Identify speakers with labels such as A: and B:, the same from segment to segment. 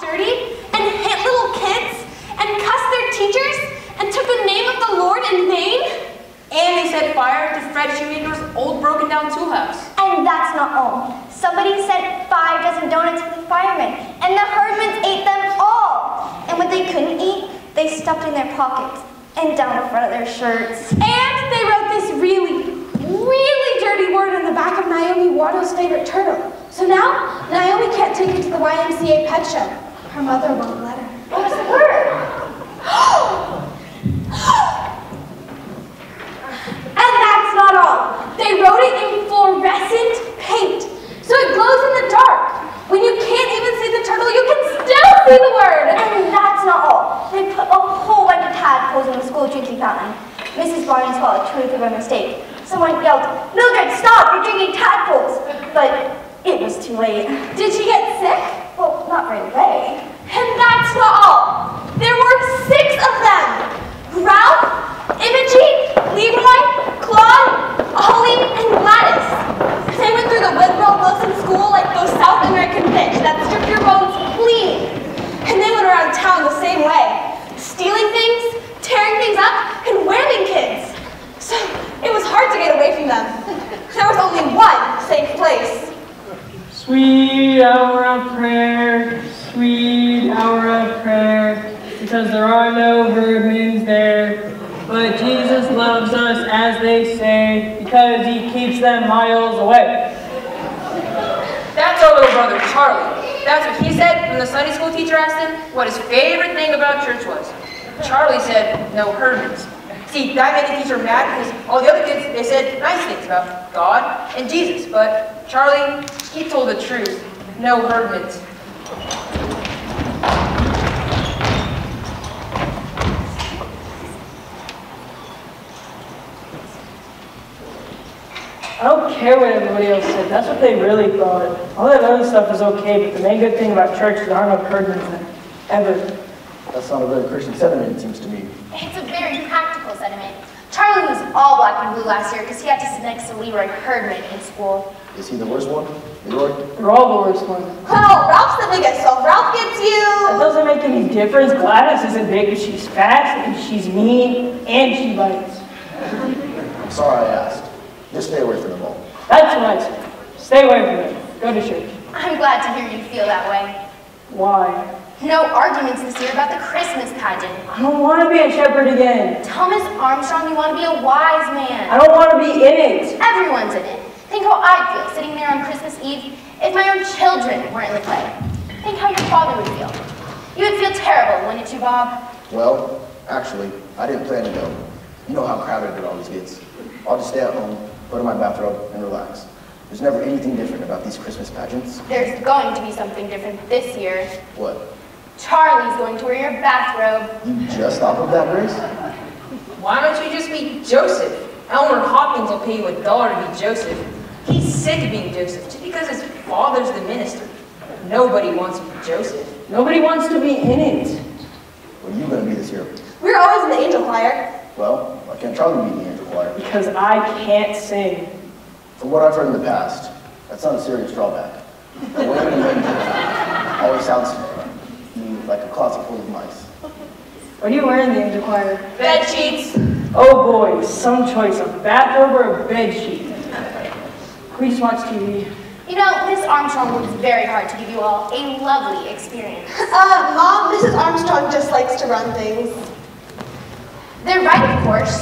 A: dirty and hit little kids and cussed their teachers and took the name of the Lord in vain?
B: And they set fire to Fred Shoemaker's old broken down tool house.
C: And that's not all. Somebody sent 5 dozen donuts to the firemen, and the herdmen ate them all. And what they couldn't eat, they stuffed in their pockets and down the front of their shirts.
A: And they wrote this really, really dirty word on the back of Naomi Watto's favorite turtle. So now, Naomi can't take her to the YMCA pet show. Her mother won't let her.
C: What was the word?
A: And that's not all. They wrote it in fluorescent paint, so it glows in the dark. When you can't even see the turtle, you can still see the word.
C: And that's not all. They put a whole bunch of tadpoles in the school drinking fountain. Mrs. Barney swallowed 2 by mistake. Someone yelled, "Mildred, stop! You're drinking tadpoles!" But it was too late.
A: Did she get sick?
C: Well, not right away.
A: And that's not all. There were 6 of them. Ralph, Imogen, Leroy, Claude, Ollie, and Gladys. They went through the Woodrow Wilson School like those South American fish that strip your bones clean. And they went around town the same way, stealing things, tearing things up, and whamming kids. So it was hard to get away from them. There was only one safe place.
D: Sweet hour of prayer, sweet hour of prayer, because there are no herdmen there. But Jesus loves us, as they say, because he keeps them miles away.
B: That's our little brother, Charlie. That's what he said when the Sunday school teacher asked him what his favorite thing about church was. Charlie said, no herdmans. See, that made the teacher mad because all the other kids, they said nice things about God and Jesus. But Charlie, he told the truth. No herdmans.
D: I don't care what everybody else said. That's what they really thought. All that other stuff is okay, but the main good thing about church is there are no herdmen ever.
E: That's not a very Christian sentiment, it seems to me.
F: It's a very practical sentiment. Charlie was all black and blue last year because he had to sit next to Leroy Herdman in school.
E: Is he the worst one? Leroy?
D: They're all the worst ones.
A: Well, Ralph's the biggest, so if Ralph gets you...
D: That doesn't make any difference. Gladys isn't big, but she's fast, and she's mean, and she bites.
E: I'm sorry I asked. Just stay away from them all.
D: That's what I said. Stay away from them. Go to church.
F: I'm glad to hear you feel that way.
D: Why?
F: No arguments this year about the Christmas pageant.
D: I don't want to be a shepherd again.
F: Thomas Armstrong, you want to be a wise man.
D: I don't want to be in it.
F: Everyone's in it. Think how I'd feel sitting there on Christmas Eve if my own children were in the play. Think how your father would feel. You would feel terrible, wouldn't you, Bob?
E: Well, actually, I didn't plan to go. You know how crowded it always gets. I'll just stay at home, put on my bathrobe, and relax. There's never anything different about these Christmas pageants.
F: There's going to be something different this year.
E: What?
F: Charlie's going to wear your bathrobe.
E: You just thought of that, Grace?
B: Why don't you just be Joseph? Elmer Hopkins will pay you $1 to be Joseph. He's sick of being Joseph just because his father's the minister. Nobody wants to be Joseph.
D: Nobody wants to be in it.
E: What are you going to be this year?
A: We're always in the angel choir.
E: Well, why can't Charlie be in the angel choir?
D: Because I can't sing.
E: From what I've heard in the past, that's not a serious drawback. The way you make it always sounds like a closet full of mice.
D: What are you wearing in the angel choir?
B: Bed sheets.
D: Oh boy, some choice, a bathrobe or a bed sheet. We just watch TV.
F: You know, Miss Armstrong works very hard to give you all a lovely experience.
A: Mom, Mrs. Armstrong just likes to run things.
F: They're right, of course.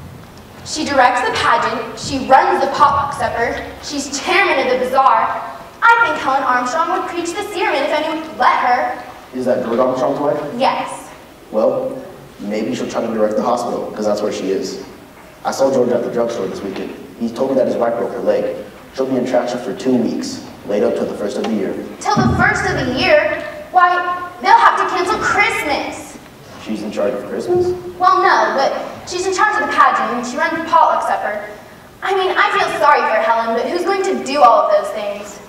F: She directs the pageant, she runs the potluck supper, she's chairman of the bazaar. I think Helen Armstrong would preach the sermon if anyone would let her.
E: Is that George Armstrong's wife?
F: Yes.
E: Well, maybe she'll try to direct the hospital, because that's where she is. I saw George at the drugstore this weekend. He told me that his wife broke her leg. She'll be in traction for 2 weeks, laid up till the first of the year.
F: Till the first of the year? Why, they'll have to cancel Christmas.
E: She's in charge of Christmas?
F: Well, no, but she's in charge of the pageant and she runs the potluck supper. I mean, I feel sorry for Helen, but who's going to do all of those things?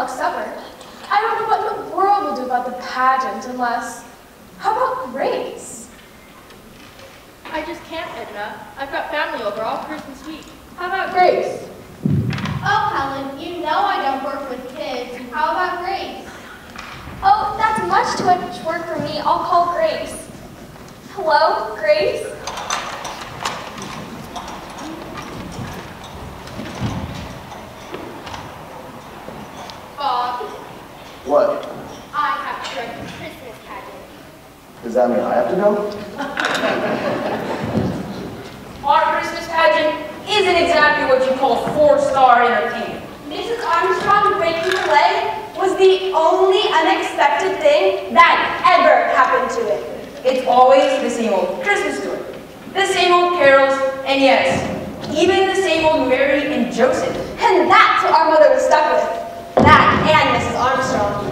F: potluck supper. I don't know what the world will do about the pageant unless... How about Grace?
G: I just can't, Edna. I've got family over all Christmas week. How about Grace?
F: Oh, Helen, you know I don't work with kids. How about Grace? Oh, that's much too much work for me. I'll call Grace. Hello, Grace?
G: Bob,
E: What?
G: I have to direct the Christmas pageant.
E: Does that mean I have to go?
B: Our Christmas pageant isn't exactly what you call 4-star entertainment.
A: Mrs. Armstrong breaking her leg was the only unexpected thing that ever happened to it.
B: It's always the same old Christmas story, the same old carols, and yes, even the same old Mary and Joseph.
A: And that's what our mother was stuck with. That and Mrs. Armstrong.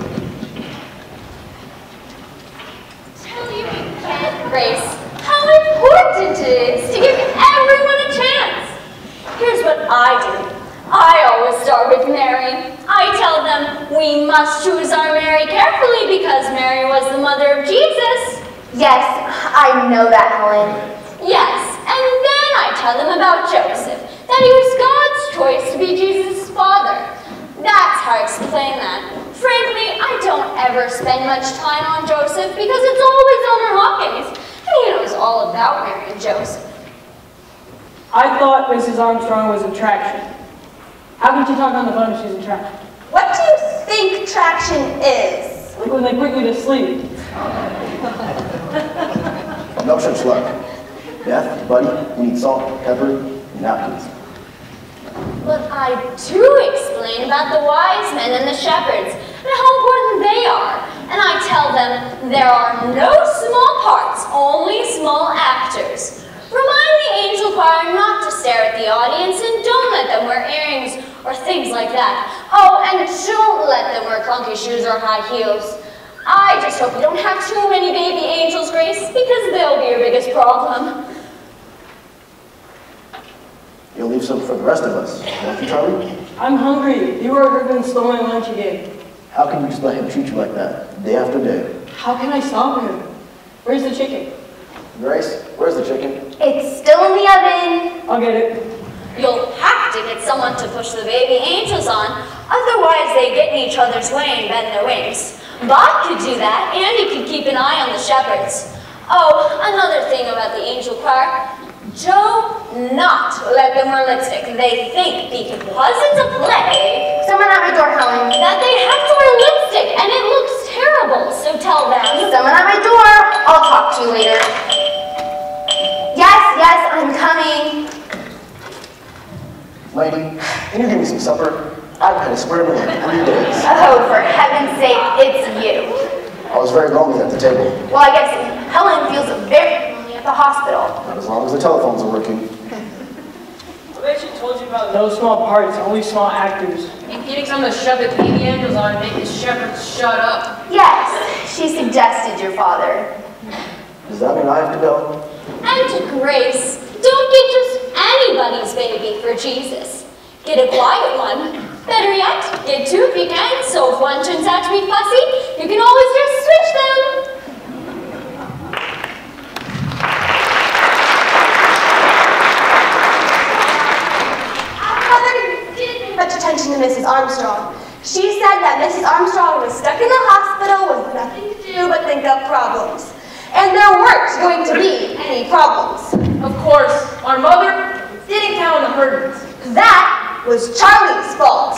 F: Tell you again, Grace, how important it is to give everyone a chance. Here's what I do. I always start with Mary. I tell them we must choose our Mary carefully because Mary was the mother of Jesus.
C: Yes, I know that, Helen.
F: Yes, and then I tell them about Joseph, that he was God's choice to be Jesus' father. That's how I explain that. Frankly, I don't ever spend much time on Joseph because it's always Elmer Hawkins, and he knows all about Mary and Joseph.
D: I thought Mrs. Armstrong was attraction. How can she talk on the phone if she's attraction?
A: What do you think traction is?
D: Like when they put you to sleep.
E: No such luck. Beth, buddy, we need salt, pepper, and napkins.
F: But I do explain about the wise men and the shepherds and how important they are. And I tell them there are no small parts, only small actors. Remind the angel choir not to stare at the audience and don't let them wear earrings or things like that. Oh, and don't let them wear clunky shoes or high heels. I just hope you don't have too many baby angels, Grace, because they'll be your biggest problem.
E: You'll leave some for the rest of us, won't you, Charlie?
D: I'm hungry. You were going to steal my lunch again.
E: How can you just let him treat you like that, day after day?
D: How can I stop him? Where's the chicken?
E: Grace, where's the chicken?
C: It's still in the oven.
D: I'll get it.
F: You'll have to get someone to push the baby angels on, otherwise they get in each other's way and bend their wings. Bob could do that, and he could keep an eye on the shepherds. Oh, another thing about the angel choir. Joe, not let them wear lipstick. They think because it's a play
C: Someone at my door, Helen.
F: that they have to wear lipstick, and it looks terrible, so tell them.
C: Someone at my door. I'll talk to you later. Yes, I'm coming.
E: Lady, can you give me some supper? I haven't had a square meal in 3 days.
C: Oh, for heaven's sake, it's you.
E: I was very lonely at the table.
C: Well, I guess Helen feels very lonely at the hospital.
E: Not as long as the telephones are working.
D: I bet she told you about no small parts, only small actors.
B: And getting someone to shove the baby angels on and make the shepherds shut up.
C: Yes, she suggested your father.
E: Does that mean I have to go?
F: And to Grace, don't get just anybody's baby for Jesus. Get a quiet one. Better yet, get 2 if you can, so if one turns out to be fussy, you can always just switch them.
A: Our mother didn't pay much attention to Mrs. Armstrong. She said that Mrs. Armstrong was stuck in the hospital with nothing to do but think up problems. And there weren't going to be any problems.
B: Of course, our mother didn't count on the Herdmans.
A: That was Charlie's fault.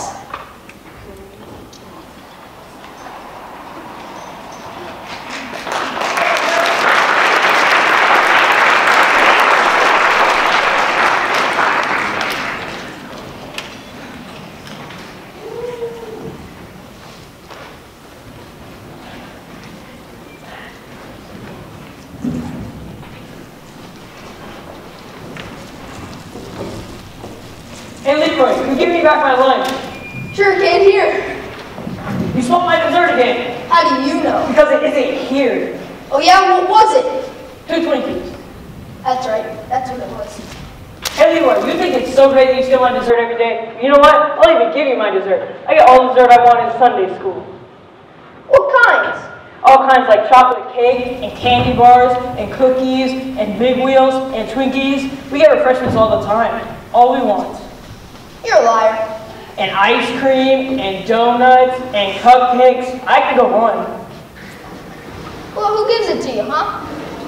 D: Hey, Leroy, can you give me back my lunch?
A: Sure, can't hear.
D: You stole my dessert again.
A: How do you know?
D: Because it isn't here.
A: Oh yeah, what was it?
D: 2 Twinkies.
A: That's right, that's what it was.
D: Hey Leroy, you think it's so great that you steal my dessert every day? You know what? I'll even give you my dessert. I get all the dessert I want in Sunday school.
C: What kinds?
D: All kinds like chocolate cake, and candy bars, and cookies, and big wheels, and Twinkies. We get refreshments all the time. All we want.
C: You're a liar.
D: And ice cream, and donuts, and cupcakes. I could go on.
C: Well, who gives it to you, huh?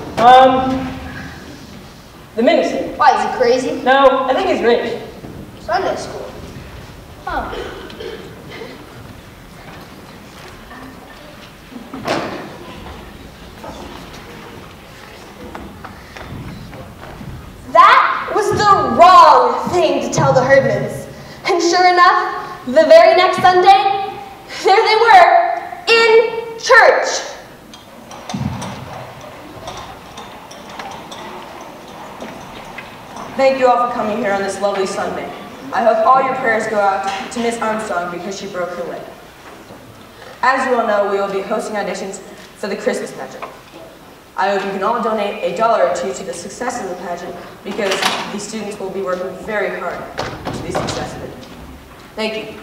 D: The minister.
C: Why, is he crazy?
D: No, I think he's rich.
C: Sunday school. Huh.
A: That was the wrong thing to tell the Herdmans. And sure enough, the very next Sunday, there they were, in church.
B: Thank you all for coming here on this lovely Sunday. I hope all your prayers go out to Miss Armstrong because she broke her leg. As you all know, we will be hosting auditions for the Christmas pageant. I hope you can all donate $1 or $2 to the success of the pageant because these students will be working very hard to be successful. Thank you.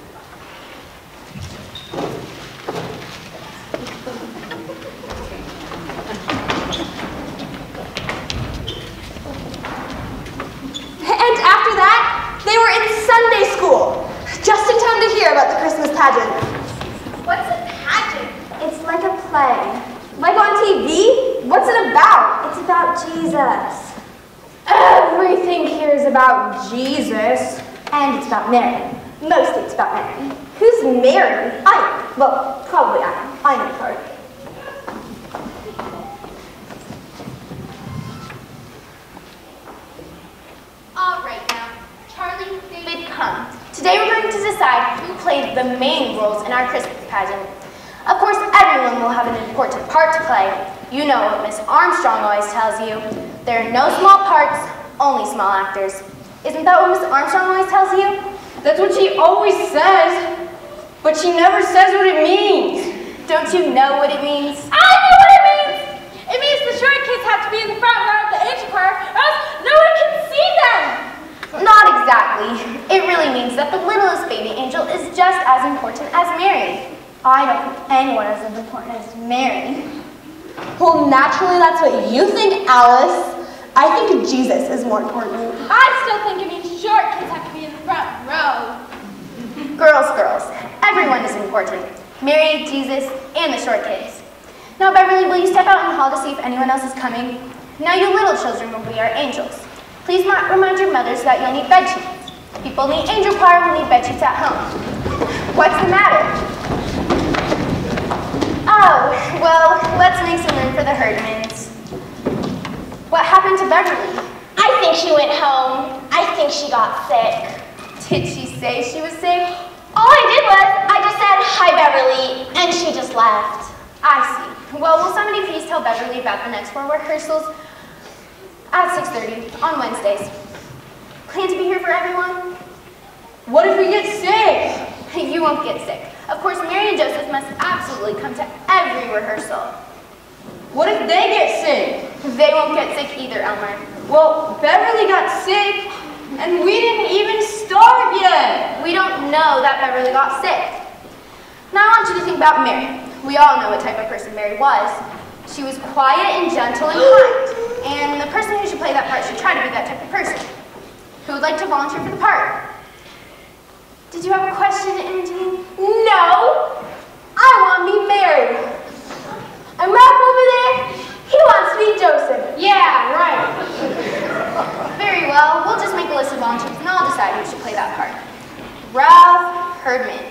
A: And after that, they were in Sunday school, just in time to hear about the Christmas pageant.
C: What's a pageant? It's like a play. Like on TV? What's it about? It's about Jesus. Everything here is about Jesus. And it's about Mary. Mostly it's about Mary. Who's Mary? I am. Well, probably I am. I know her.
F: All right now, Charlie, David, come. Today we're going to decide who played the main roles in our Christmas pageant. Of course, everyone will have an important part to play. You know what Miss Armstrong always tells you. There are no small parts, only small actors. Isn't that what Miss Armstrong always tells you?
B: That's what she always says, but she never says what it means.
F: Don't you know what it means?
G: I know what it means! It means the short kids have to be in the front row of the angel choir, or else no one can see them!
F: Not exactly. It really means that the littlest baby angel is just as important as Mary. I don't think anyone is as important as Mary.
A: Well, naturally, that's what you think, Alice. I think Jesus is more important.
G: I still think it means short kids have to be in the front row.
F: Girls, everyone is important. Mary, Jesus, and the short kids. Now, Beverly, will you step out in the hall to see if anyone else is coming? Now, you little children will be our angels. Please remind your mothers that you'll need bed sheets. People in the angel choir will need bed sheets at home. What's the matter? Oh, well, let's make some room for the Herdmans. What happened to Beverly?
C: I think she went home. I think she got sick.
F: Did she say she was sick?
C: All I did was, I just said, hi, Beverly, and she just left.
F: I see. Well, will somebody please tell Beverly about the next 4 rehearsals at 6:30 on Wednesdays? Plan to be here for everyone?
B: What if we get sick?
F: You won't get sick. Of course, Mary and Joseph must absolutely come to every rehearsal.
B: What if they get sick?
F: They won't get sick either, Elmer.
B: Well, Beverly got sick, and we didn't even start yet.
F: We don't know that Beverly got sick. Now I want you to think about Mary. We all know what type of person Mary was. She was quiet and gentle and kind. And the person who should play that part should try to be that type of person. Who would like to volunteer for the part? Did you have a question, Imogen?
C: No, I want to be Mary. And Ralph over there, he wants to be Joseph.
G: Yeah, right.
F: Very well. We'll just make a list of volunteers and I'll decide who should play that part. Ralph Herdman.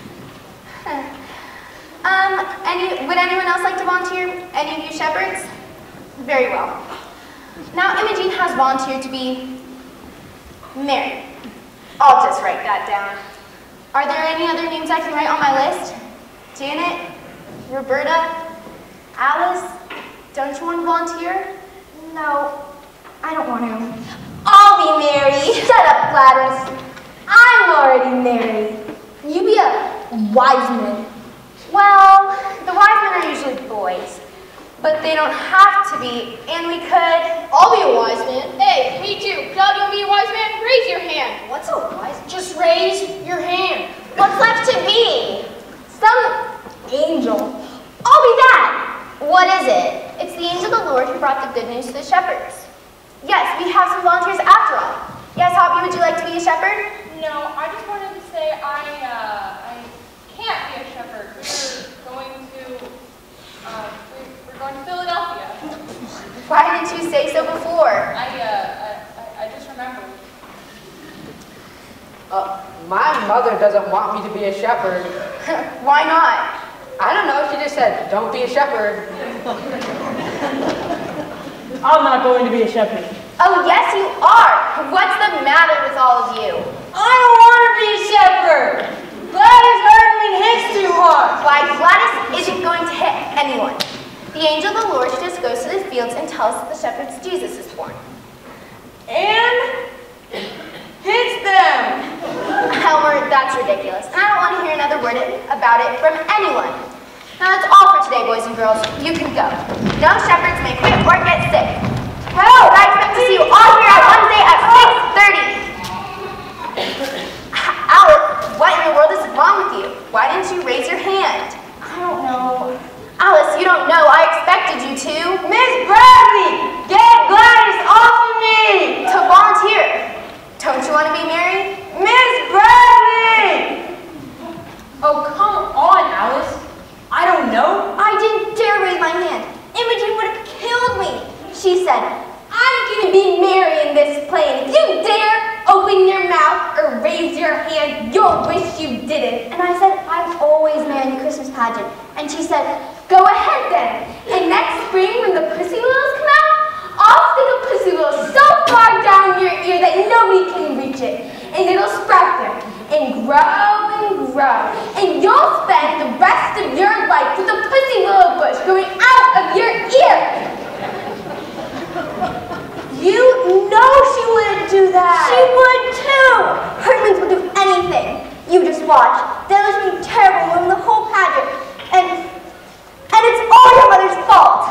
F: Would anyone else like to volunteer? Any of you shepherds? Very well. Now Imogen has volunteered to be Mary. I'll just write that down. Are there any other names I can write on my list? Janet? Roberta? Alice? Don't you want to volunteer?
C: No, I don't want to.
A: I'll be Mary.
C: Shut up, Gladys. I'm already married. You be a wise man.
F: Well, the wise men are usually boys. But they don't have to be, and we could.
G: I'll be a wise man. Hey, me too. Claudia, you want to be a wise man? Raise your hand.
C: What's a wise?
G: Just raise your hand.
C: What's left to be? Some angel. I'll be that. What is it?
F: It's the angel of the Lord who brought the good news to the shepherds. Yes, we have some volunteers after all. Yes, Hoppy, would you like to be a shepherd?
H: No, I just wanted to say I can't be a shepherd. We're going to Philadelphia.
F: Why didn't you say so before?
H: I just remembered.
B: My mother doesn't want me to be a shepherd.
F: Why not?
B: I don't know, she just said, don't be a shepherd.
D: I'm not going to be a shepherd.
F: Oh, yes, you are. What's the matter with all of you?
D: I don't want to be a shepherd. Gladys Herdman hits too hard.
F: Why, Gladys isn't going to hit anyone. The angel of the Lord just goes to the fields and tells the shepherds Jesus is born.
D: And hits them.
F: Elmer, that's ridiculous. And I don't want to hear another word about it from anyone. Now that's all for today, boys and girls. You can go. No shepherds may quit or get sick. Hello! I expect to see you all here on Wednesday at 6:30. Alice, what in the world is wrong with you? Why didn't you raise your hand?
C: I don't know.
F: Alice, you don't know. I expected you to.
D: Miss Bradley, get Gladys off of me!
F: To volunteer. Don't you want to be Mary?
D: Miss Bradley!
B: Oh, come on, Alice. I don't know.
C: I didn't dare raise my hand. Imogen would have killed me. She said, I'm going to be Mary in this play. If you dare open your mouth or raise your hand, you'll wish you didn't. And I said, I'm always Mary in the Christmas pageant. And she said, go ahead then. And next spring when the Pussy Willows come out, I'll stick a Pussy Willow so far down your ear that nobody can reach it. And it'll sprout there and grow and grow. And you'll spend the rest of your life with a Pussy Willow bush growing out of your ear. You know she wouldn't do that. She would too. Herdmans would do anything. You just watch. They'll just be terrible in the whole pageant. And it's all your mother's fault.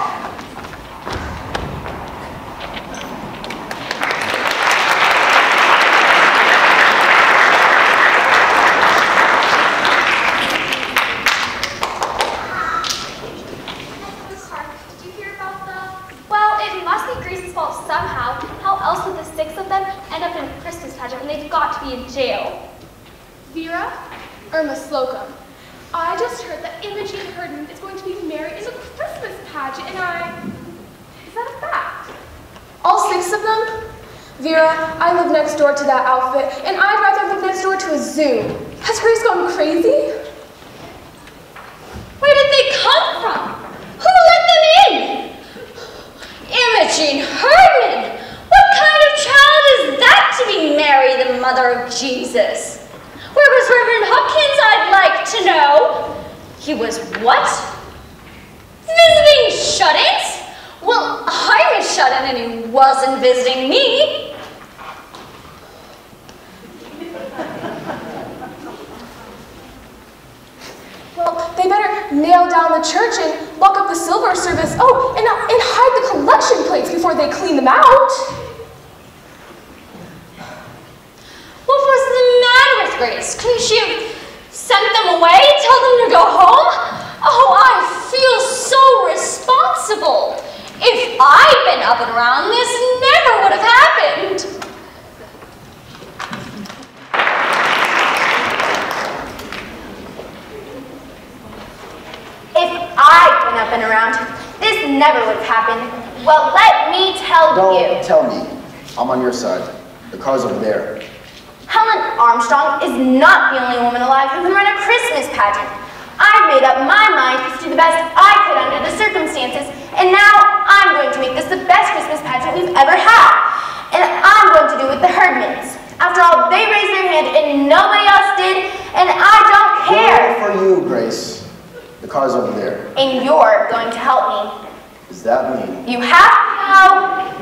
G: Did you hear about the... Well, it must be Grace's fault somehow. How else would the 6 of them end up in a Christmas pageant when they've got to be in jail? Vera? Irma Slocum. I just heard that Imogen Herdman is going to be married in the Christmas pageant, and is that a fact?
I: All 6 of them? Vera, I live next door to that outfit, and I'd rather live next door to a zoo. Has Grace gone crazy?
J: Where did they come from? Who let them in? Imogen Herdman! What kind of child is that to be Mary, the mother of Jesus? Where was Reverend Hopkins, I'd like to know? He was what? Visiting shut-ins? Well, I was shut-in and he wasn't visiting me.
I: Well, they better nail down the church and lock up the silver service. Oh, and hide the collection plates before they clean them out.
J: What was the matter with Grace? Couldn't she have sent them away, tell them to go home? Oh, I feel so responsible. If I'd been up and around, this never would have happened.
F: If I'd been up and around, this never would have happened. Well, let me tell you.
E: Don't tell me. I'm on your side. The car's over there.
F: Helen Armstrong is not the only woman alive who can run a Christmas pageant. I've made up my mind to do the best I could under the circumstances, and now I'm going to make this the best Christmas pageant we've ever had. And I'm going to do it with the Herdmans. After all, they raised their hand and nobody else did, and I don't care.
E: Good for you, Grace. The car's over there.
F: And you're going to help me.
E: Does that mean?
F: You have to help.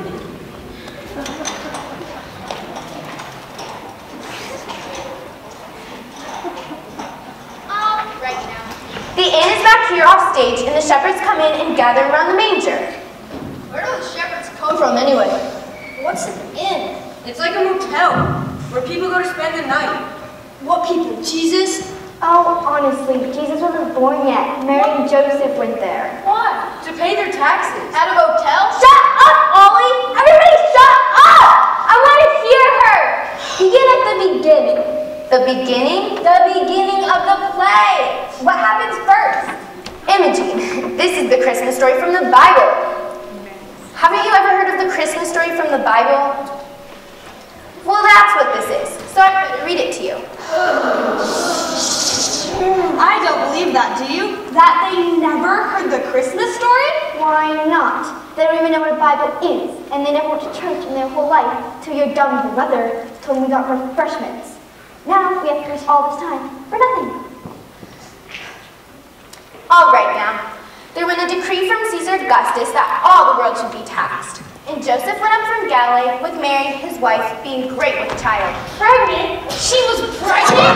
G: Right now.
F: The inn is back here appear off stage, and the shepherds come in and gather around the manger.
K: Where do the shepherds come from anyway? What's an inn?
B: It's like a motel where people go to spend the night.
K: What people? Jesus?
C: Oh, honestly, Jesus wasn't born yet. Mary and Joseph went there.
B: Why? To pay their taxes.
K: At a hotel?
C: Shut up, Ollie! Everybody shut up! I want to hear her! Begin at the beginning.
F: The beginning?
C: The beginning of the play. What happens first?
F: Imogen, this is the Christmas story from the Bible. Haven't you ever heard of the Christmas story from the Bible? Well, that's what this is, so I'm going to read it to you.
A: I don't believe that, do you? That they never heard the Christmas story?
C: Why not? They don't even know what a Bible is, and they never went to church in their whole life till your dumb brother told them we got refreshments. Now we have to waste all this time for nothing.
F: All right now, there went a decree from Caesar Augustus that all the world should be taxed. And Joseph went up from Galilee with Mary, his wife, being great with child.
C: Pregnant?
F: She was pregnant?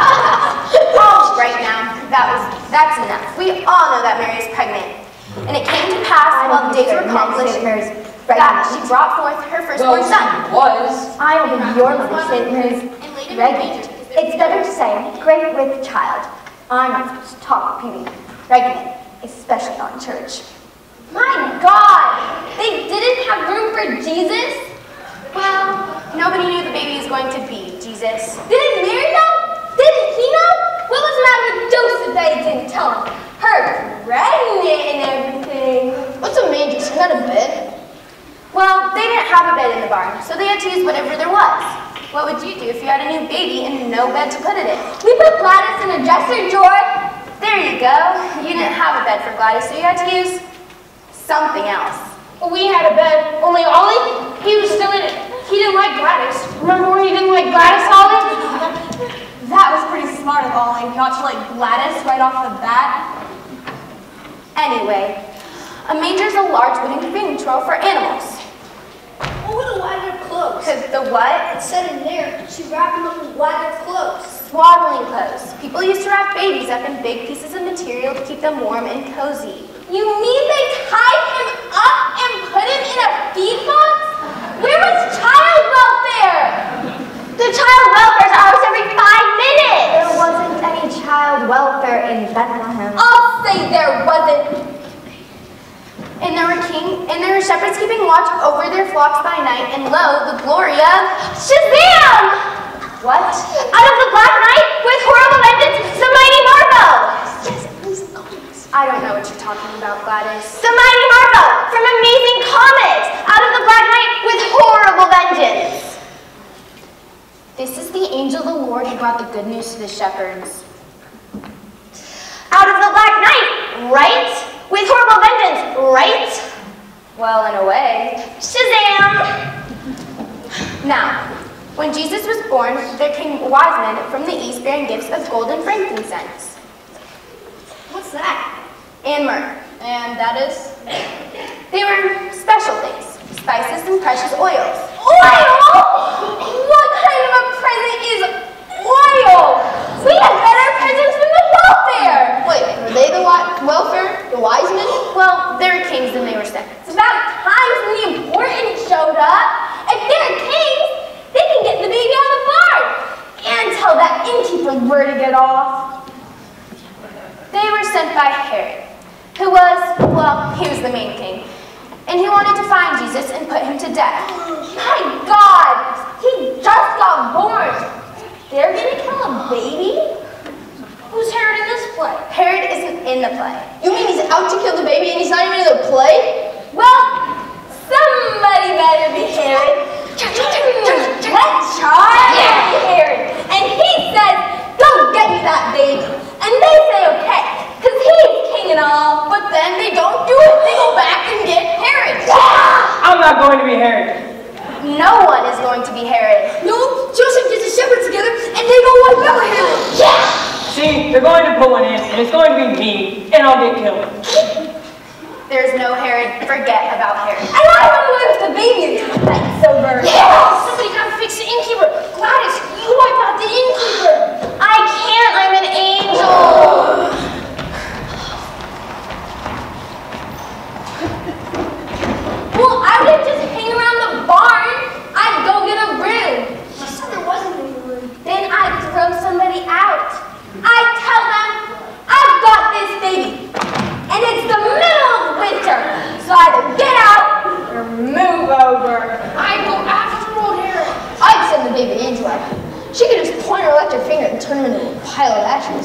F: All right now, that's enough. We all know that Mary is pregnant. And it came to pass while the days were accomplished that she brought forth her firstborn son.
C: I don't think your mother said Mary's pregnant. It's better to say great with child. I'm not supposed to talk about being pregnant, especially not in church.
F: My God! They didn't have room for Jesus? Well, nobody knew the baby was going to be Jesus.
C: Didn't Mary know? Didn't he know? What was the matter with Joseph that he didn't tell him? Her pregnant and everything.
K: What's a manger? Isn't that a bed?
F: Well, they didn't have a bed in the barn, so they had to use whatever there was. What would you do if you had a new baby and no bed to put it in?
C: We put Gladys in a dresser drawer.
F: There you go. You didn't have a bed for Gladys, so you had to use something else.
I: We had a bed, only Ollie, he was still in it. He didn't like Gladys. Remember when he didn't like Gladys, Ollie?
A: That was pretty smart of Ollie, not to like Gladys right off the bat.
F: Anyway, a manger is a large wooden feeding trough for animals.
K: What would a wagon clothes?
F: Because the what?
K: It said in there, she wrapped them up in wagon clothes.
F: Swaddling clothes. People used to wrap babies up in big pieces of material to keep them warm and cozy.
C: You mean they tied him up and put him in a feed box? Where was child welfare? The child welfare's hours every 5 minutes. There wasn't any child welfare in Bethlehem. I'll say there wasn't.
F: And there were shepherds keeping watch over their flocks by night, and lo, the glory of
C: Shazam!
F: What?
C: Out of the black night, with horrible vengeance, the mighty Marvel!
F: I don't know what you're talking about, Gladys.
C: The mighty Marvel from Amazing Comics! Out of the black night, with horrible vengeance!
F: This is the angel of the Lord who brought the good news to the shepherds.
C: Out of the black night, right? With horrible vengeance, right?
F: Well, in a way.
C: Shazam!
F: Now, when Jesus was born, there came wise men from the east bearing gifts of gold and frankincense.
K: What's that?
F: And myrrh.
K: And that is?
F: They were special things, spices and precious oils.
C: Oil? What kind of a present is oil? We had better presents than the welfare!
K: Wait, were they the welfare? The wise men?
F: Well, they were kings and they were sent.
C: It's about time when the important showed up. If they're kings, they can get the baby out of the barn and tell that innkeeper where to get off.
F: They were sent by Herod, who was, well, he was the main king, and he wanted to find Jesus and put him to death.
C: My God! He just got born! They're gonna kill a baby? Who's Herod in this play?
F: Herod isn't in the play.
K: You mean he's out to kill the baby and he's not even in the play?
C: Well, somebody better be Herod. Let's try Herod. And he says, go get me that baby. And they say okay, because he's king and all.
K: But then they don't do it. They go back and get Herod.
D: I'm not going to be Herod.
F: No one is going to be Herod.
K: No, Joseph gets the shepherds together and they go wipe out Herod.
D: See, they're going to put one in, and it's going to be me, and I'll get killed.
F: There's no Herod. Forget about Herod.
C: And I run away with the baby until night's over.
I: Somebody gotta fix the innkeeper. Gladys, you wipe out the innkeeper.
C: I can't, I'm an angel.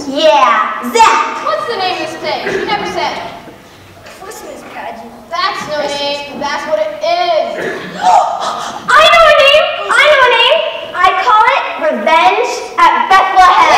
C: Yeah, that.
K: What's the name of this thing? You never said.
C: Christmas pageant.
K: That's no name. That's what it is.
C: I know a name. I call it Revenge at Bethlehem.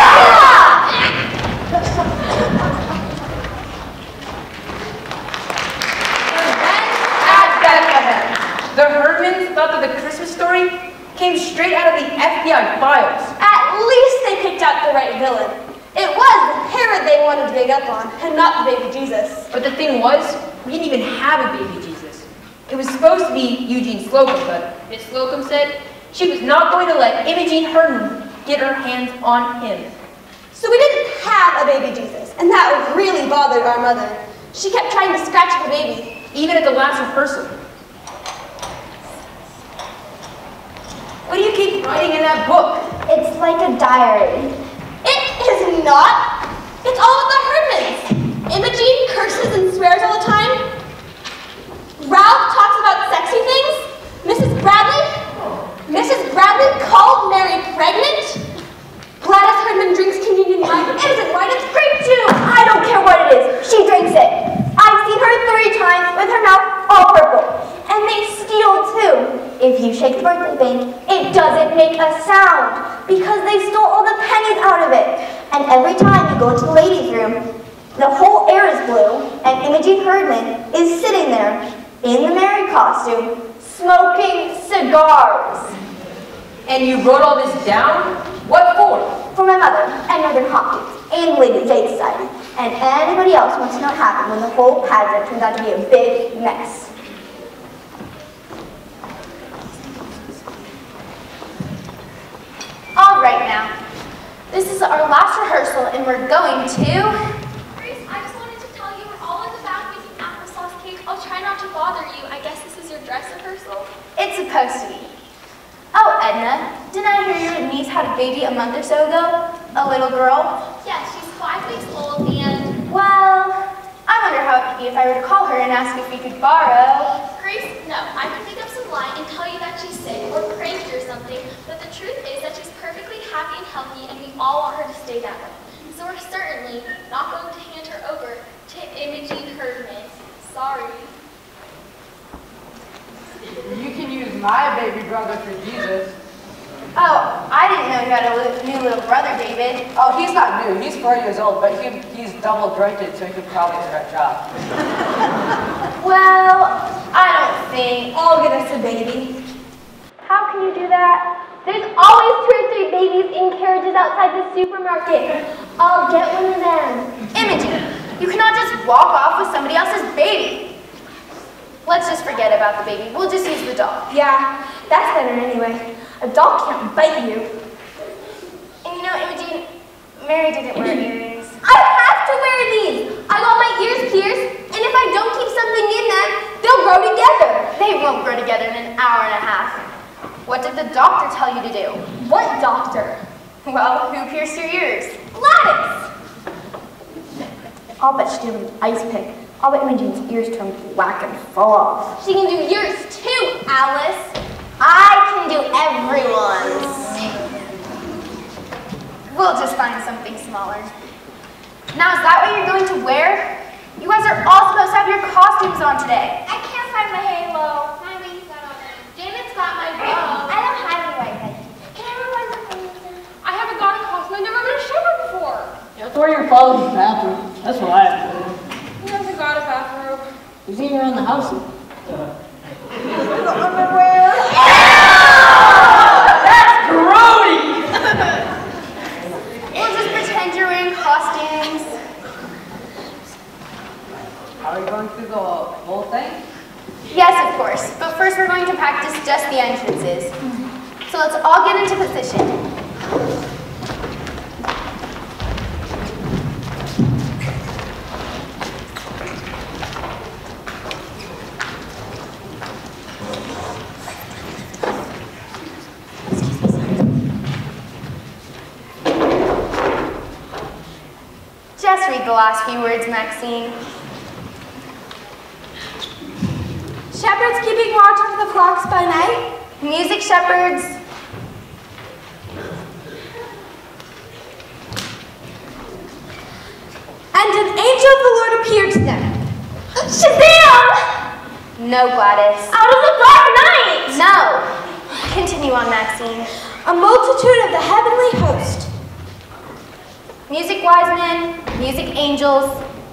B: The Herdmans thought that the Christmas story came straight out of the FBI files.
A: At least they picked out the right villain. It was Herod they wanted to dig up on, and not the baby Jesus.
B: But the thing was, we didn't even have a baby Jesus. It was supposed to be Eugene Slocum, but Miss Slocum said she was not going to let Imogene Herdman get her hands on him.
A: So we didn't have a baby Jesus, and that really bothered our mother. She kept trying to scratch the baby.
B: Even at the last rehearsal. What do you keep writing in that book?
C: It's like a diary.
A: It is not. It's all of the Herdmans. Imogene curses and swears all the time. Ralph talks about sexy things. Mrs. Bradley called Mary pregnant. Gladys Herdman drinks communion wine. Isn't right? It's grape juice.
C: I don't care what it is. She drinks it. I've seen her 3 times with her mouth all purple. And they steal too. If you shake the birthday bank, it doesn't make a sound because they stole all the pennies out of it. And every time you go into the ladies' room, the whole air is blue, and Imogene Herdman is sitting there in the Mary costume, smoking cigars.
B: And you wrote all this down? What for?
C: For my mother, and Northern Hopkins, and Ladies' Aid Society, and anybody else who wants to know what happened when the whole pageant turns out to be a big mess.
F: All right now, this is our last rehearsal and we're going to...
G: Grace, I just wanted to tell you we're all in the back making applesauce cake. I'll try not to bother you. I guess this is your dress rehearsal.
F: It's supposed to be. Oh, Edna, didn't I hear your niece had a baby a month or so ago? A little girl?
G: Yes, she's 5 weeks old and...
F: Well, I wonder how it would be if I were to call her and ask if we could borrow...
G: Grace, no, I could make up some lie and tell you that she's sick or cranky or something, but the truth is that she's perfectly happy and healthy and we all want her to stay that way. So we're certainly not going to hand her over to Imogene Herdman. Sorry.
L: You can use my baby brother for Jesus.
F: Oh, I didn't know you had a new little brother, David.
L: Oh, he's not new. He's 4 years old, but he's double jointed, so he could probably stretch out.
F: Well, I don't think.
A: I'll get us a baby.
C: How can you do that? There's always 2 or 3 babies in carriages outside the supermarket. I'll get one of them.
F: Imogene, you cannot just walk off with somebody else's baby. Let's just forget about the baby. We'll just use the doll.
A: Yeah, that's better anyway. A doll can't bite you.
F: And you know, Imogene, Mary didn't wear earrings.
A: I have to wear these. I got my ears pierced, and if I don't keep something in them, they'll grow together.
F: They won't grow together in an hour and a half. What did the doctor tell you to do?
A: What doctor?
F: Well, who pierced your ears?
A: Gladys!
C: I'll bet she did with an ice pick. I'll bet Imogene's ears turn black and fall off.
A: She can do yours too, Alice.
F: I can do everyone's. We'll just find something smaller. Now, is that what you're going to wear? You guys are all supposed to have your costumes on today.
G: I can't find my halo. My wings got on it. Janet's got my bow.
C: I don't have any right then. Can I remind you?
H: I haven't got a costume. I've never been a shepherd before.
D: You have to wear your father's bathroom. That's what I have to do.
H: He hasn't got a bathrobe.
D: He's even around the house.
B: That's grody!
F: We'll just pretend you're wearing costumes.
L: Are we going through the whole thing?
F: Yes, of course. But first we're going to practice just the entrances. So let's all get into position. Just read the last few words, Maxine.
A: Shepherds keeping watch over the flocks by night.
F: Music shepherds.
C: Shazam!
F: No, Gladys.
C: Out of the dark night!
F: No. Continue on, Maxine.
C: A multitude of the heavenly host.
F: Music wise men, music angels.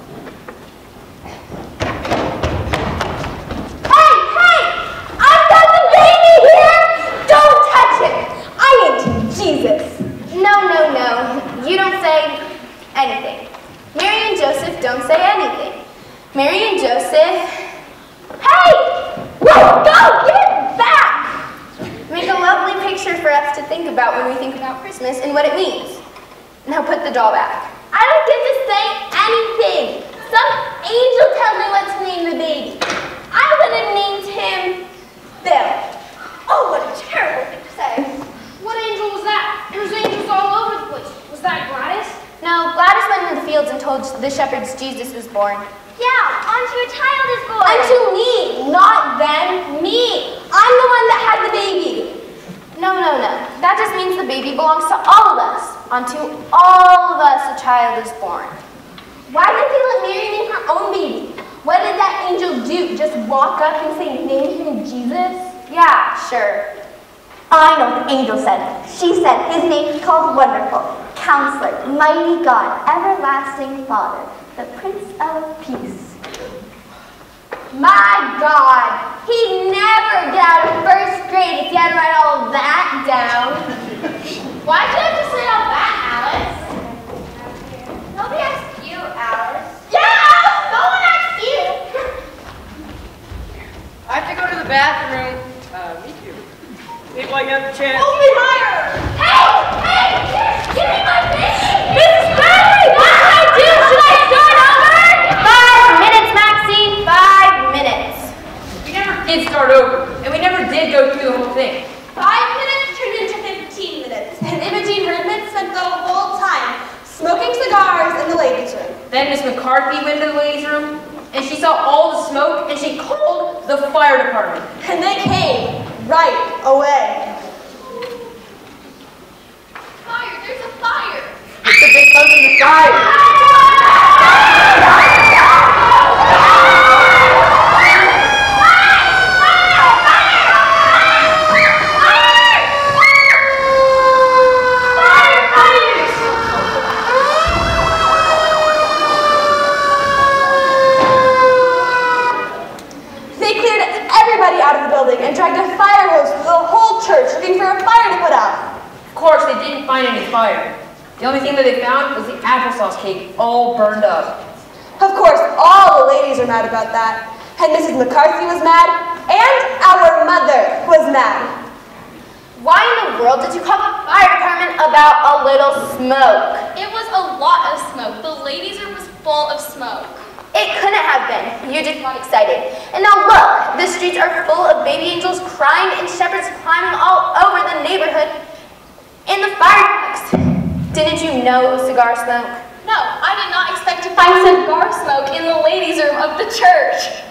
C: Hey! I've got the baby here! Don't touch him! I ain't Jesus.
F: No. You don't say anything. Mary and Joseph don't say anything. Mary and Joseph... Hey!
C: Let's go! Get back!
F: Make a lovely picture for us to think about when we think about Christmas and what it means. Now put the doll back.
C: I don't get to say anything. Some angel tells me what to name the baby. I would have named him Bill. Oh, what a terrible thing to say.
G: What angel was that? There's angels all over the place. Was that Gladys?
F: No, Gladys went into the fields and told the shepherds Jesus was born.
C: Yeah, unto a child is born.
F: Unto me, not them, me. I'm the one that had the baby. No. That just means the baby belongs to all of us. Unto all of us a child is born.
C: Why did they let Mary name her own baby? What did that angel do? Just walk up and say, name him Jesus?
F: Yeah, sure.
C: I know what the angel said. She said his name is called Wonderful, Counselor, Mighty God, Everlasting Father, the Prince of Peace. My God, he'd never get out of first grade if he had to write all that down.
G: Why'd you have to say all that, Alice?
C: Nobody asked you, Alice.
G: Yeah, Alice! No one asked you!
L: I have to go to the bathroom. Me too.
D: People, I got the chance.
C: Hold me higher! Hey! Give me my baby! Mrs. Bailey! What should I do? Should I start over?
F: 5 minutes, Maxine, 5 minutes.
B: We never did start over, and we never did go through the whole thing.
A: 5 minutes turned into 15 minutes, and Imogene Herdman spent the whole time smoking cigars in the ladies' room.
B: Then Miss McCarthy went into the ladies' room, and she saw all the smoke, and she called the fire department.
A: And they came right away.
G: Fire, there's a fire!
B: It's the big bug in the fire.
A: They cleared everybody out of the building and dragged a fire hose through the whole church looking for a fire to put out.
B: Of course, they didn't find any fire. The only thing that they found was the applesauce cake all burned up.
A: Of course, all the ladies are mad about that. And Mrs. McCarthy was mad, and our mother was mad.
F: Why in the world did you call the fire department about a little smoke?
G: It was a lot of smoke. The ladies' room was full of smoke.
F: It couldn't have been. You just got excited. And now look, the streets are full of baby angels crying and shepherds climbing all over the neighborhood in the fire trucks. Didn't you know it was cigar smoke?
G: No, I did not expect to find cigar smoke in the ladies' room of the church.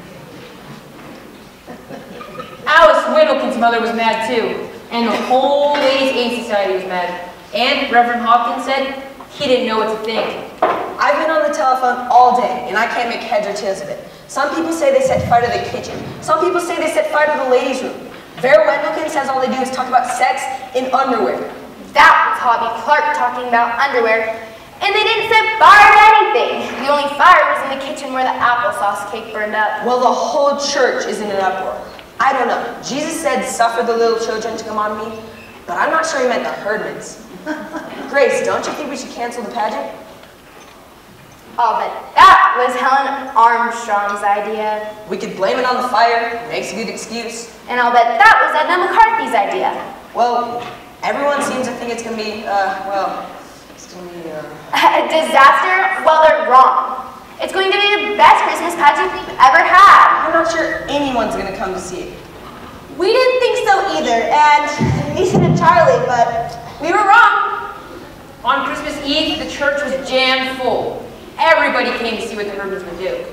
B: Alice Whittleton's mother was mad too, and the whole Ladies' Aid Society was mad. And Reverend Hopkins said he didn't know what to think.
L: I've been on the telephone all day, and I can't make heads or tails of it. Some people say they set fire to the kitchen. Some people say they set fire to the ladies' room. Vera Wendelkin says all they do is talk about sex in underwear.
F: That was Hobby Clark talking about underwear. And they didn't set fire to anything. The only fire was in the kitchen where the applesauce cake burned up.
L: Well, the whole church is in an uproar. I don't know. Jesus said, suffer the little children to come on me, but I'm not sure he meant the Herdmans. Grace, don't you think we should cancel the pageant?
F: Oh, but that was Helen Armstrong's idea.
L: We could blame it on the fire. Makes a good excuse.
F: And I'll bet that was Edna McCarthy's idea.
L: Well, everyone seems to think it's going to be, it's going to be,
F: A disaster? Well, they're wrong. It's going to be the best Christmas pageant we've ever had.
L: I'm not sure anyone's going to come to see it.
A: We didn't think so either, and neither did Charlie, but we were wrong.
B: On Christmas Eve, the church was jammed full. Everybody came to see what the Herdmans would do.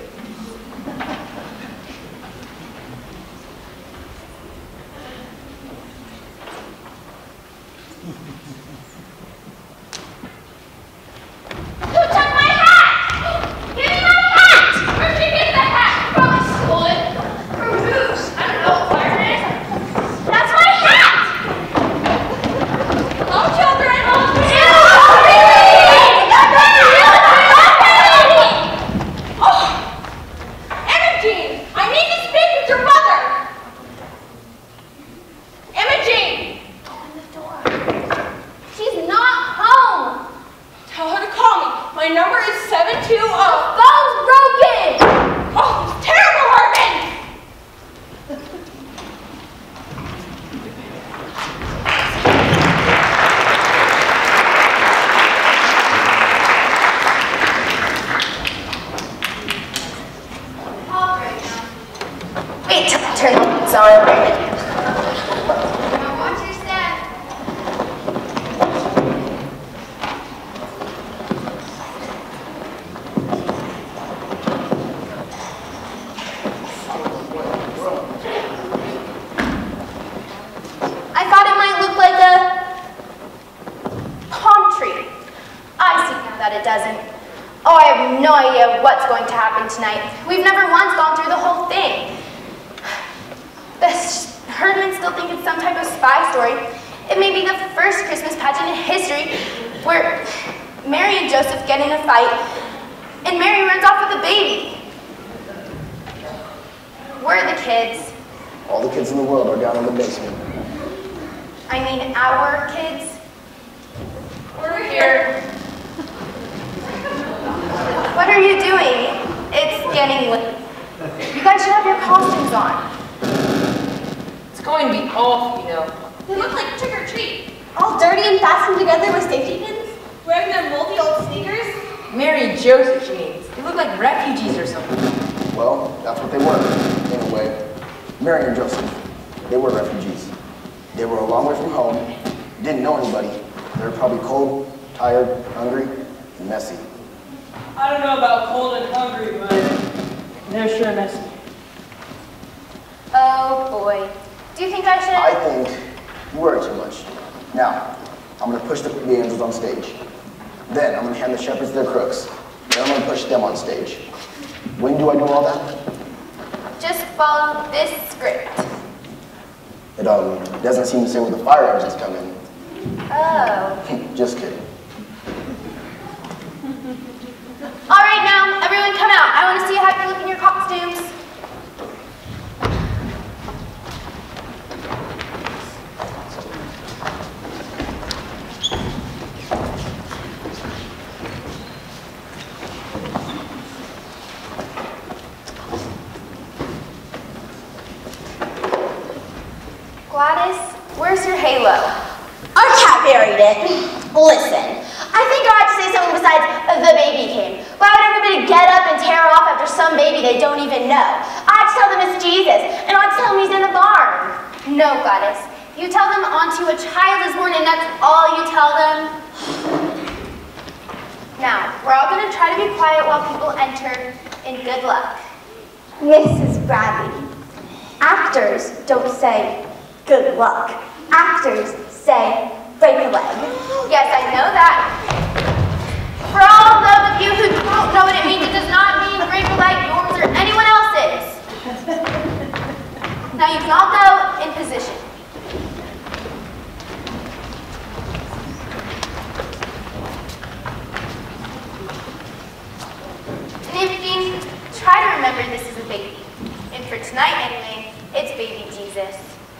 G: Who took my hat? Give me my hat! Where'd you get the hat?
F: turn the lights on, Raymond.
G: Now watch your step.
F: I thought it might look like a palm tree. I see now that it doesn't. Oh, I have no idea what's going to happen tonight. We've never once gone through the whole thing. The Herdmans still think it's some type of spy story. It may be the first Christmas pageant in history where Mary and Joseph get in a fight and Mary runs off with a baby. Where are the kids?
E: All the kids in the world are down in the basement.
F: I mean, our kids.
B: We're here.
F: What are you doing? It's getting late. You guys should have your costumes on.
B: It's going to be awful, you know.
A: They look like trick or treat. All dirty and fastened together with safety pins, wearing their moldy old sneakers.
B: Mary and Joseph, she means. They look like refugees or something.
E: Well, that's what they were, in a way. Mary and Joseph, they were refugees. They were a long way from home, didn't know anybody. They were probably cold, tired, hungry, and messy.
D: I don't know about cold and hungry, but they're sure messy.
F: Oh boy. Do you think I should?
E: I think you worry too much. Now, I'm going to push the angels on stage. Then I'm going to hand the shepherds their crooks. Then I'm going to push them on stage. When do I do all that?
F: Just follow this script.
E: It doesn't seem to say where the fire engines come in.
F: Oh.
E: Just kidding.
F: All right, now, everyone come out. I want to see how you look in your costumes. Gladys, where's your halo?
C: Our cat buried it. Listen, I think I ought to say something besides the baby came. Why would everybody get up and tear off after some baby they don't even know? I'd tell them it's Jesus, and I'd tell them he's in the barn.
F: No, Gladys. You tell them onto a child is born and that's all you tell them? Now, we're all going to try to be quiet while people enter, and good luck.
C: Mrs. Bradley, actors don't say good luck. Actors say break a leg.
F: Yes, I know that. For all those of you who don't know what it means, it does not mean break a leg, yours or anyone else's. Now you can all go in position. And if you try to remember this is a baby. And for tonight anyway, it's baby Jesus.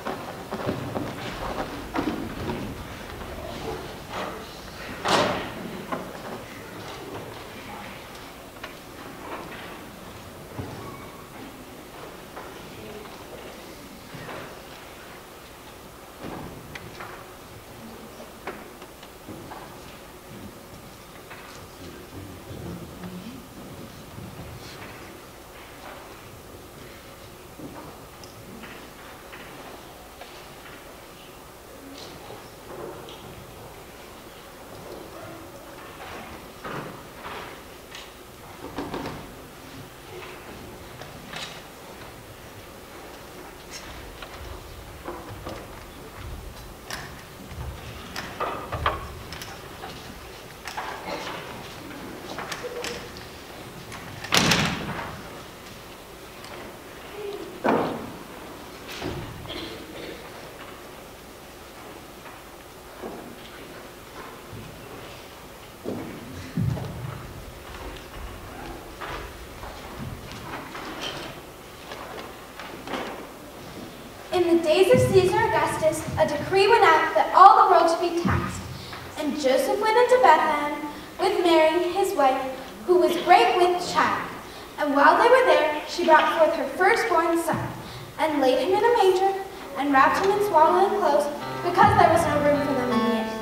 G: In the days of Caesar Augustus, a decree went out that all the world should be taxed. And Joseph went into Bethlehem with Mary, his wife, who was great with child. And while they were there, she brought forth her firstborn son, and laid him in a manger, and wrapped him in swaddling clothes, because there was no room for them in the inn.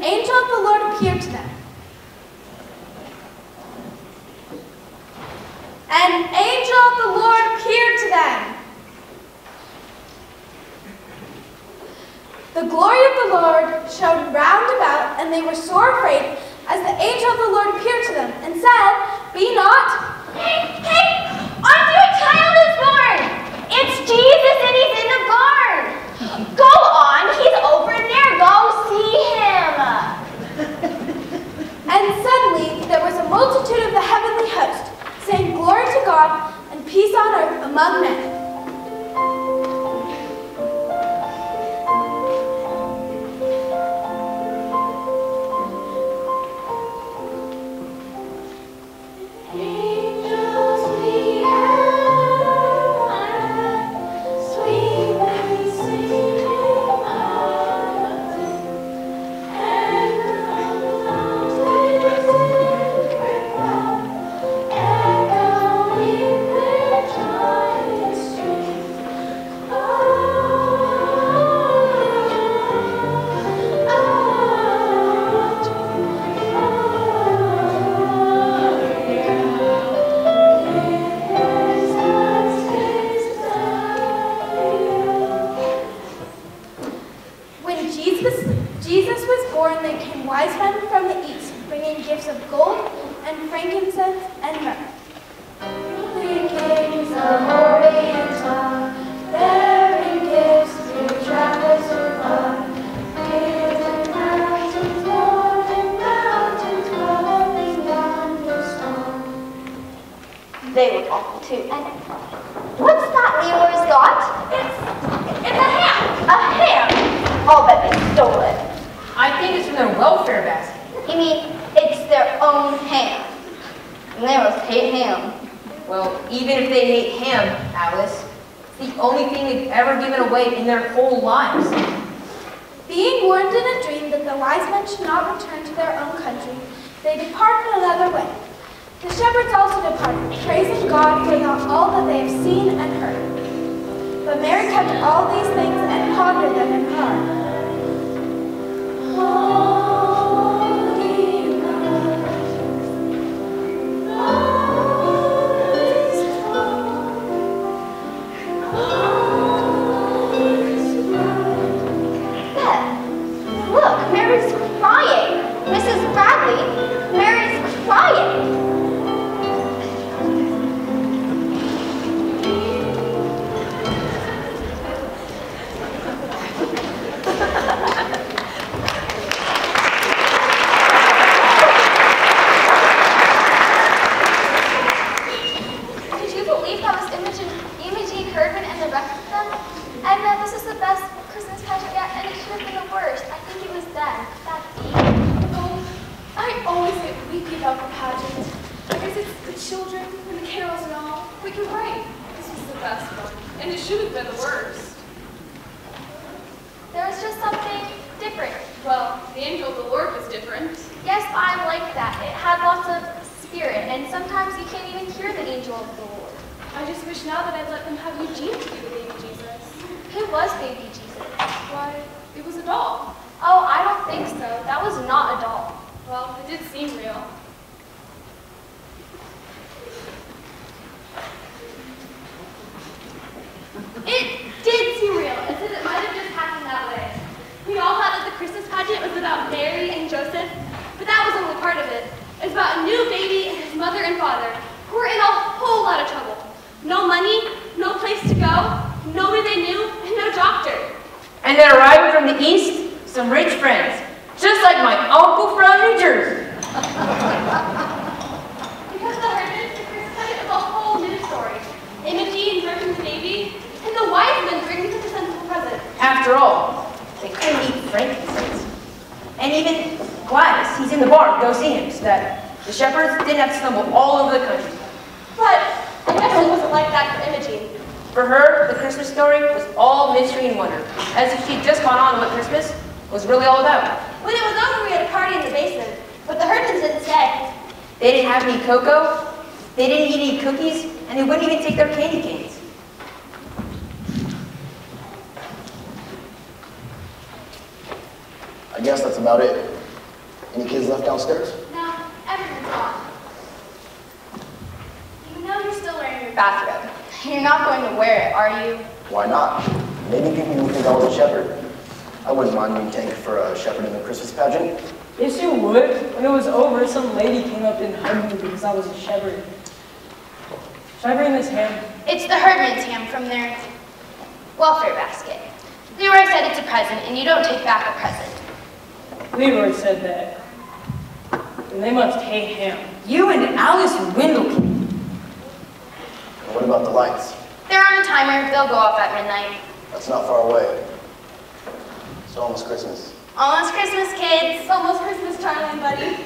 A: an angel of the Lord appeared to them. An angel of the Lord appeared to them. The glory of the Lord shone round about, and they were sore afraid as the angel of the Lord appeared to them and said, "Be not."
C: Hey, aren't you a child is born? It's Jesus and he's in the barn. Go on, he's over there. Go see him.
A: And suddenly there was a multitude of the heavenly host, saying, "Glory to God, and peace on earth among men." Jesus was born, there came wise men from the east, bringing gifts of gold and frankincense and myrrh. The kings of Orient come, bearing gifts to travelers afar. Hills and mountains, northern mountains, glowing yonder star.
C: They look awful too. And what's that Leroy's got? It's a ham. A ham? I'll bet they stole it.
B: I think it's from their welfare basket.
C: You mean it's their own ham? And they must hate ham.
B: Well, even if they hate ham, Alice, it's the only thing they've ever given away in their whole lives.
A: Being warned in a dream that the wise men should not return to their own country, they departed another way. The shepherds also departed, praising God for all that they have seen and heard. But Mary kept all these things and pondered them in her heart.
C: Look, Mary's crying. Mrs. Bradley, Mary's crying.
G: Did you believe that was Imogene Herdman and the rest of them? Edna, this is the best Christmas pageant yet, and it should have been the worst. I think it was them. That
I: Oh, I always get weepy about the pageant. I guess it's the children and the carols and all. But you're right. This was the best one. And it should have been the worst.
G: there was just something different.
I: Well, the angel of the Lord was different.
G: Yes, I like that. It had lots of spirit, and sometimes you can't even hear the angel of the Lord.
I: I just wish now that I'd let them have Eugene to be the baby Jesus.
G: Who was baby Jesus?
I: Why, it was a doll.
G: Oh, I don't think so. That was not a doll.
I: Well, it did seem real.
H: It did seem real, as if it might have just happened that way. We all thought that the Christmas pageant was about Mary and Joseph, but that was only part of it. It was about a new baby and his mother and father, who were in a whole lot of trouble. No money, no place to go, nobody they knew, and no doctor.
B: And then arriving from the east, some rich friends, just like my uncle from New Jersey.
H: Because of the Herdmans, the Christmas pageant was a whole new story. Imogene birthing the baby, and the wise men bringing such a sensible present.
B: After all, they couldn't eat frankincense. And even Gladys, he's in the barn, go see him, so that the shepherds didn't have to stumble all over the country.
H: But I guess it wasn't like that for Imogene.
B: For her, the Christmas story was all mystery and wonder, as if she'd just caught on to what Christmas was really all about.
H: When it was over, we had a party in the basement, but the Herdmans didn't stay.
B: They didn't have any cocoa, they didn't eat any cookies, and they wouldn't even take their candy canes.
E: I guess that's about it. Any kids left downstairs?
H: No, everyone's gone.
F: You know you're still wearing your bathrobe. You're not going to wear it, are you?
E: Why not? Maybe people will think I was a shepherd. I wouldn't mind being taken for a shepherd in the Christmas pageant.
D: Yes, you would. When it was over, some lady came up and hugged me because I was a shepherd. Should I bring this ham?
F: It's the herdman's ham from their welfare basket. Leroy said it's a present, and you don't take back a present.
D: Leroy said that. And they must hate ham.
L: You and Alice Windlekin.
E: And what about the lights?
F: They're on a timer. They'll go off at midnight.
E: That's not far away. It's almost Christmas.
F: Almost Christmas, kids.
A: It's almost Christmas, Charlie and Buddy.